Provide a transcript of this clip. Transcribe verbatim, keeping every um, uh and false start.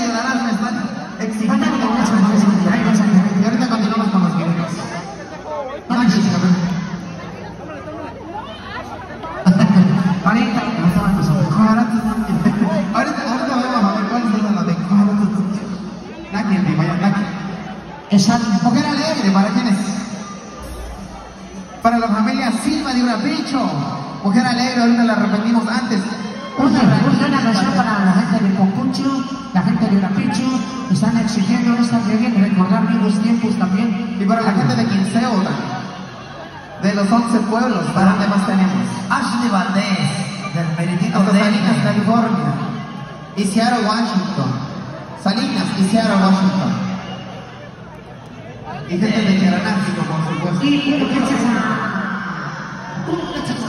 ayudarás, me están exigiendo mucho. Y ahorita continuamos con los videos. No necesito. Ahorita, ahorita, ahorita vamos a ver cuál es la de Naki, el vaya Naki. Esa mujer alegre, ¿para quién es? Para la familia Silva de Urapicho. Mujer alegre, ahorita la repetimos antes. Una, una canción para la gente de Compucho, la gente de Urapicho, están exigiendo esta reggae, recordar viejos tiempos también. Y para la gente de Quinceo también. De los once pueblos, ¿para dónde más tenemos? Ashley Valdés, del Meritito Hasta de Salinas, California. Y Seattle, Washington. Salinas y Seattle, Washington. Y gente de Cheranáxico, por supuesto. Y gracias a...